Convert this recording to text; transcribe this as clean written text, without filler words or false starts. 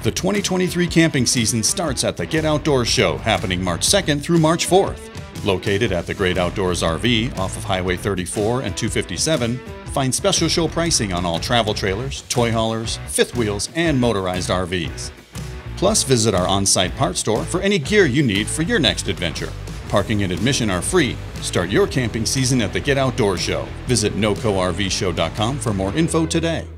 The 2023 camping season starts at the Get Outdoors Show, happening March 2nd through March 4th. Located at the Great Outdoors RV off of Highway 34 and 257, find special show pricing on all travel trailers, toy haulers, fifth wheels, and motorized RVs. Plus, visit our on-site parts store for any gear you need for your next adventure. Parking and admission are free. Start your camping season at the Get Outdoors Show. Visit nocorvshow.com for more info today.